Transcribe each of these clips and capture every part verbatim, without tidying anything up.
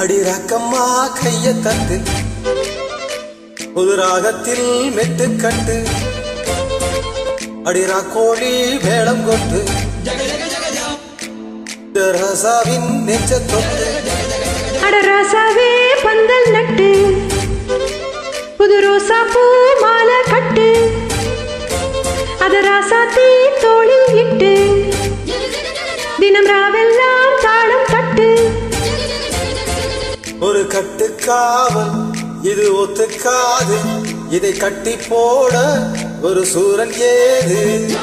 அடி ரக்கம்மா கைய தட்டு புது ராகத்தில் மெட்டு கட்டு அடி ராக்கோழி வேளம் கொட்டு ரசாவின் நெஞ்ச தொட்டு அட ராசாவே பந்தல் நட்டு புது ரோசா பூ மாலை கட்டு அத ராசாத்தி தோளில் இட்டு தினம் ராவெல்லாம் தாளம் தட்டு ஒரு கட்டுக்காவல் இது ஒத்துக்காது இதை கட்டி போட ஒரு சூரன் ஏது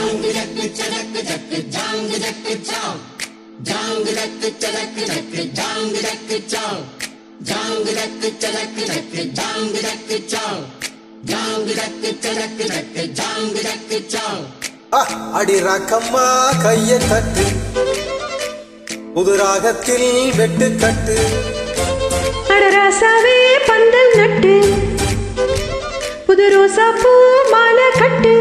அடி ராக்கம்மா கைய தட்டு புது ராகத்தில் வெட்டு கட்டு அட ராசாவே பந்தல் நட்டு புது ரோசா பூ மாலை கட்டு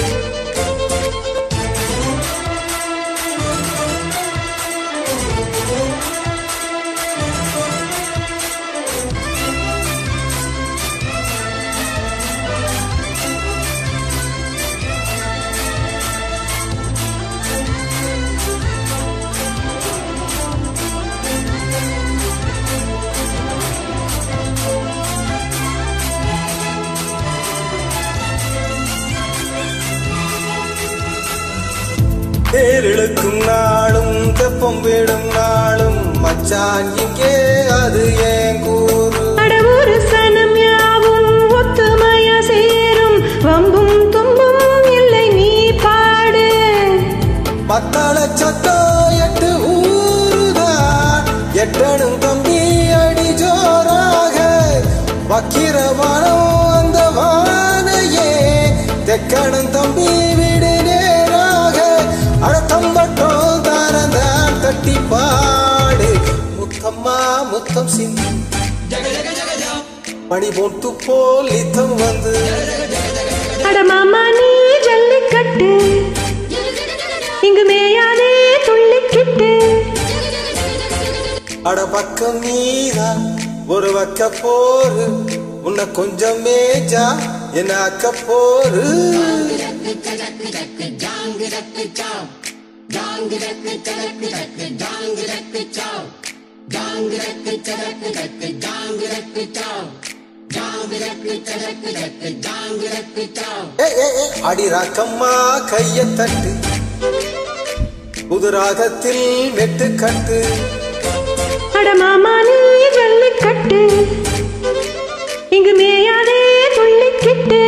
தேரிழுக்கும் நாளும் தெப்பம் விடும் நாளும் மச்சான் இங்கே அது ஏன் கூறு அடவூரு சனம் யாவும் ஒத்துமையா சேரும் வம்பும் தும்பும் இல்லை நீ பாடு மத்தாள சத்தோ எட்டு ஊருதான் எட்டனும் தம்பி அடி ஜோராக வக்கிரமானோ அந்த வானையே தெக்கணும் தம்பி விடு அடத்தம்பட்டோம் தாரந்தான் தட்டி பாடு முத்தம்மா முத்தம் சிந்தி பணி போட்டு போல் இத்தம் வந்து அட மாமா நீ ஜல்லிக்கட்டு இங்கு மேயாதே துள்ளிக்கிட்டு அட பக்கம் நீதான் ஒரு வக்க போரு உன்னை கொஞ்சம் மேஜா என்ன அக்க போரு அடி ராக்கம்மா கைய தட்டு புது ராகத்தில் மெட்டு கட்டு அட மாமா நீ ஜல்லிக்கட்டு இங்கு மேயாதே துள்ளிக்கிட்டு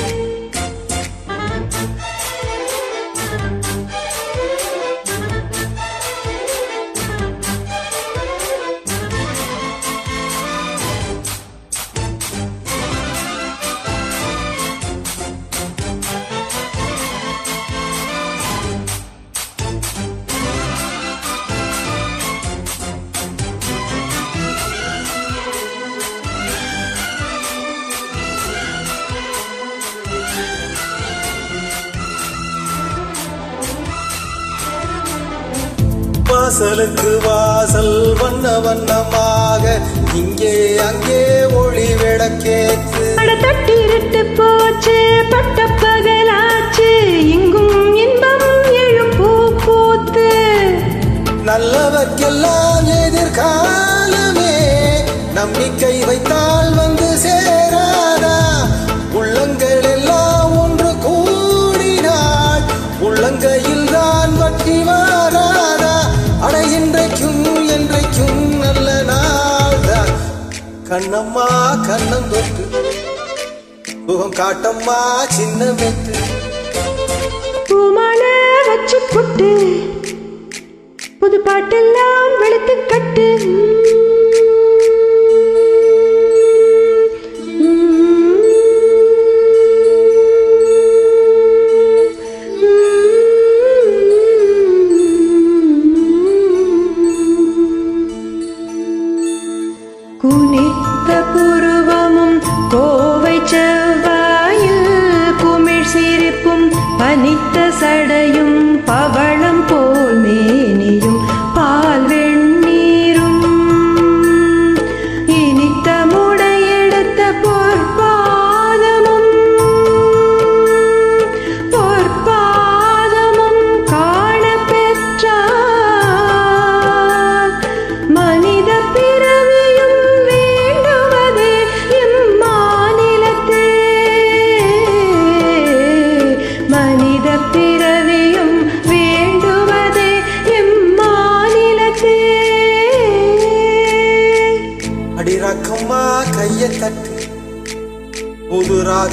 வாசலுக்கு வாசல் வண்ண வண்ணமாக இங்கே அங்கே ஒளி விளக்கேற்று அட தட்டிருட்டு போச்சு பட்ட பகலாச்சு இங்கும் இன்பம் எழும் பூ பூத்து நல்லவர்க்கெல்லாம் எதிர்காலமே நம்பிக்கை வைத்தால் வந்து சேராதா உள்ளங்கள் எல்லாம் ஒன்று கூடினாள் உள்ளங்கையில் தான் வட்டி வாராதா அட இன்றைக்கும் என்றைக்கும் நல்ல நாள் தான் கண்ணம்மா கண்ணம் தொட்டு முகம் காட்டம்மா சின்ன மெட்டு பூமாலை வச்சு புட்டு புது பாட்டெல்லாம் வெளுத்து கட்டு குனித்த புருவமும் கோவை செவ்வாயில் குமிழ் சிரிப்பும் பனித்த சடையும் பவளம் போல் மேனியும் பால் வெண்ணீரும்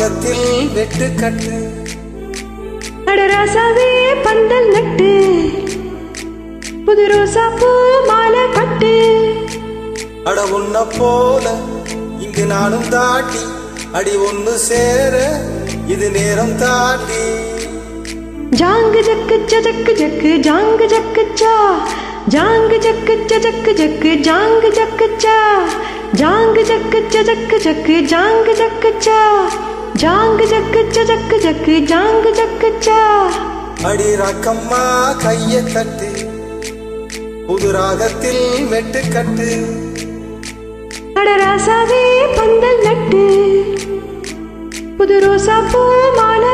ராகத்தில் வெட்டு கட்டு அடராசாவே பந்தல் நட்டு புது ரோசா பூ மாலை கட்டு அட உன்ன போல இங்கு நானும் தாட்டி அடி ஒன்னு சேர இது நேரம் தாட்டி ஜாங்கு ஜக்கு ஜக்கு ஜக்கு ஜாங்கு ஜக்கு சா ஜாங்கு ஜக்கு ஜக்கு ஜக்கு ஜாங்கு ஜக்கு சா ஜாங்கு ஜக்கு ஜக்கு ஜக்கு ஜாங்கு ஜக்கு சா ஜாங்கு ஜக்கு ஜக்கு ஜக்கு ஜாங்கு ஜக்கு சா அடி ராக்கம்மா கைய தட்டு புது ராகத்தில் வெட்டு கட்டு அடராசாவே பந்தல் நட்டு புது ரோசா பூ மாலை